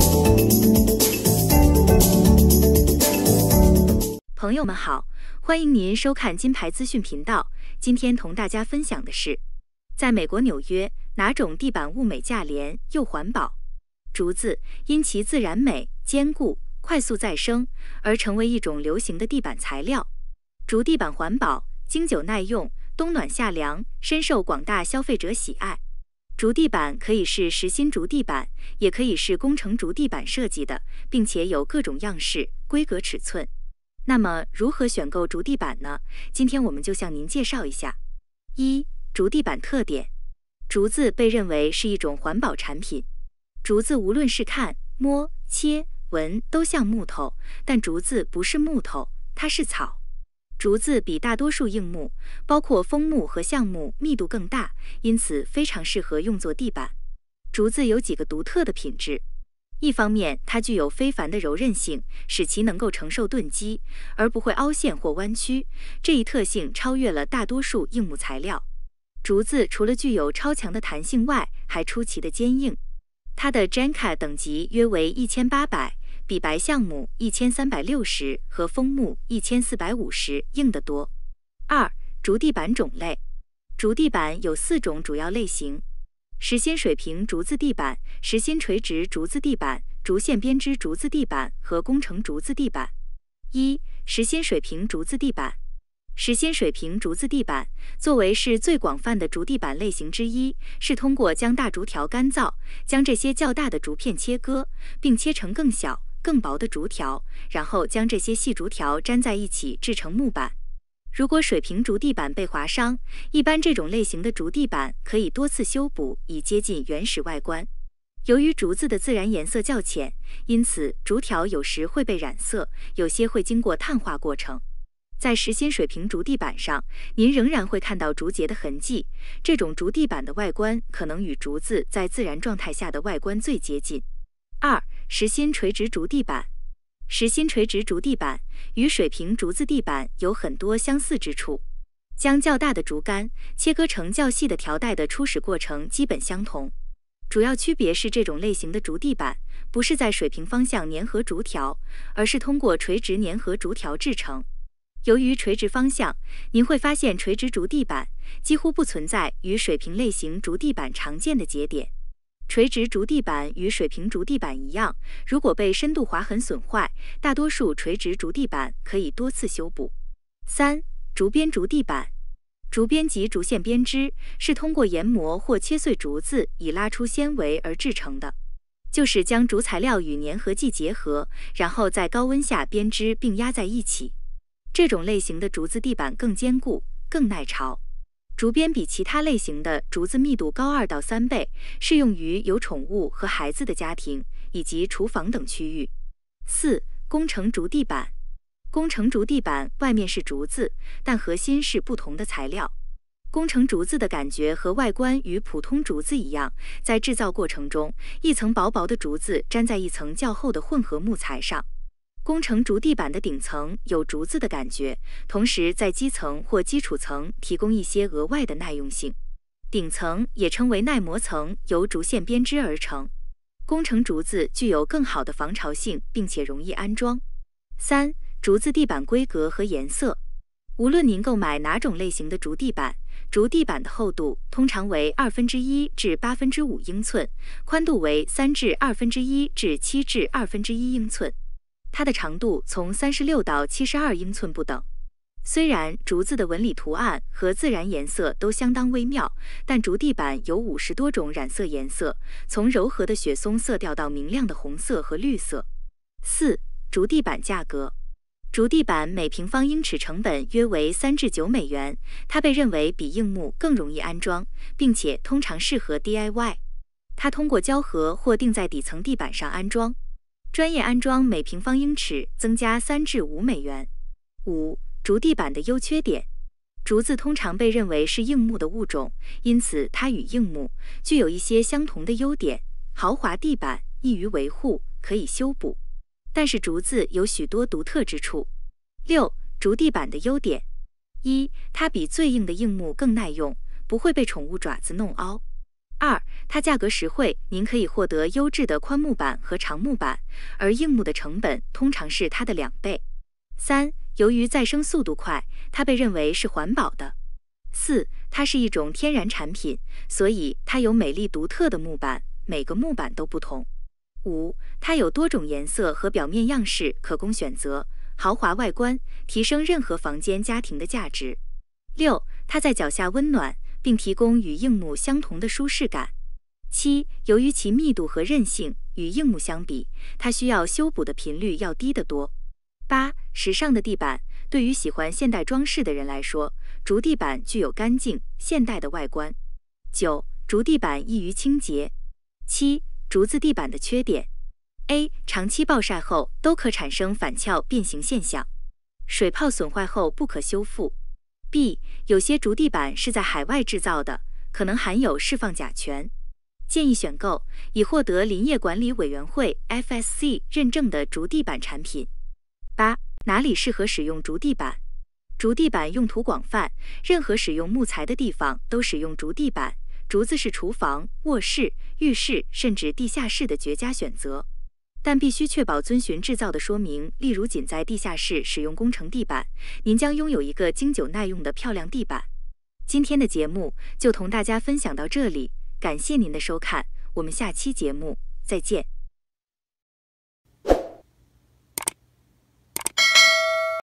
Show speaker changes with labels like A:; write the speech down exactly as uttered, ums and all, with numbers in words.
A: 朋友们好，欢迎您收看金牌资讯频道。今天同大家分享的是，在美国纽约，哪种地板物美价廉又环保？竹子因其自然美、坚固、快速再生而成为一种流行的地板材料。竹地板环保、经久耐用，冬暖夏凉，深受广大消费者喜爱。竹地板可以是实心竹地板，也可以是工程竹地板设计的，并且有各种样式、规格、尺寸。那么，如何选购竹地板呢？今天我们就向您介绍一下。一、竹地板特点。竹子被认为是一种环保产品。竹子无论是看、摸、切、闻都像木头，但竹子不是木头，它是草。竹子比大多数硬木，包括枫木和橡木密度更大，因此非常适合用作地板。竹子有几个独特的品质。一方面，它具有非凡的柔韧性，使其能够承受钝击，而不会凹陷或弯曲。这一特性超越了大多数硬木材料。竹子除了具有超强的弹性外，还出奇的坚硬。它的 Janka 等级约为一千八百，比白橡木一千三百六十和枫木一千四百五十硬得多。二、竹地板种类。竹地板有四种主要类型。实心水平竹子地板、实心垂直竹子地板、竹线编织竹子地板和工程竹子地板。一、实心水平竹子地板。实心水平竹子地板作为是最广泛的竹地板类型之一，是通过将大竹条干燥，将这些较大的竹片切割，并切成更小、更薄的竹条，然后将这些细竹条粘在一起制成木板。如果水平竹地板被划伤，一般这种类型的竹地板可以多次修补，以接近原始外观。由于竹子的自然颜色较浅，因此竹条有时会被染色，有些会经过碳化过程。在实心水平竹地板上，您仍然会看到竹节的痕迹。这种竹地板的外观可能与竹子在自然状态下的外观最接近。二、实心垂直竹地板。实心垂直竹地板与水平竹子地板有很多相似之处，将较大的竹竿切割成较细的条带的初始过程基本相同。主要区别是这种类型的竹地板不是在水平方向粘合竹条，而是通过垂直粘合竹条制成。由于垂直方向，您会发现垂直竹地板几乎不存在与水平类型竹地板常见的节点。垂直竹地板与水平竹地板一样，如果被深度划痕损坏，大多数垂直竹地板可以多次修补。三、竹编竹地板。竹编及竹线编织是通过研磨或切碎竹子以拉出纤维而制成的，就是将竹材料与粘合剂结合，然后在高温下编织并压在一起。这种类型的竹子地板更坚固、更耐潮。竹编比其他类型的竹子密度高二到三倍，适用于有宠物和孩子的家庭以及厨房等区域。四、工程竹地板。工程竹地板外面是竹子，但核心是不同的材料。工程竹子的感觉和外观与普通竹子一样，在制造过程中，一层薄薄的竹子粘在一层较厚的混合木材上。工程竹地板的顶层有竹子的感觉，同时在基层或基础层提供一些额外的耐用性。顶层也称为耐磨层，由竹线编织而成。工程竹子具有更好的防潮性，并且容易安装。三、竹子地板规格和颜色。无论您购买哪种类型的竹地板，竹地板的厚度通常为二分之一至八分之五英寸，宽度为三至二分之一至七至二分之一英寸。它的长度从三十六到七十二英寸不等。虽然竹子的纹理图案和自然颜色都相当微妙，但竹地板有五十多种染色颜色，从柔和的雪松色调到明亮的红色和绿色。四、竹地板价格。竹地板每平方英尺成本约为三至九美元，它被认为比硬木更容易安装，并且通常适合 D I Y。它通过胶合或钉在底层地板上安装。专业安装每平方英尺增加三至五美元。五、竹地板的优缺点。竹子通常被认为是硬木的物种，因此它与硬木具有一些相同的优点：豪华地板、易于维护、可以修补。但是竹子有许多独特之处。六、竹地板的优点。一、它比最硬的硬木更耐用，不会被宠物爪子弄凹。 二，它价格实惠，您可以获得优质的宽木板和长木板，而硬木的成本通常是它的两倍。三，由于再生速度快，它被认为是环保的。四，它是一种天然产品，所以它有美丽独特的木板，每个木板都不同。五，它有多种颜色和表面样式可供选择，豪华外观，提升任何房间家庭的价值。六，它在脚下温暖，并提供与硬木相同的舒适感。七，由于其密度和韧性，与硬木相比，它需要修补的频率要低得多。八，时尚的地板，对于喜欢现代装饰的人来说，竹地板具有干净、现代的外观。九，竹地板易于清洁。七，竹子地板的缺点 ：A. 长期暴晒后都可产生反翘变形现象，水泡损坏后不可修复。B. 有些竹地板是在海外制造的，可能含有释放甲醛。建议选购已获得林业管理委员会 F S C 认证的竹地板产品。八、哪里适合使用竹地板？竹地板用途广泛，任何使用木材的地方都使用竹地板。竹子是厨房、卧室、浴室甚至地下室的绝佳选择，但必须确保遵循制造的说明，例如仅在地下室使用工程地板，您将拥有一个经久耐用的漂亮地板。今天的节目就同大家分享到这里，感谢您的收看，我们下期节目再见。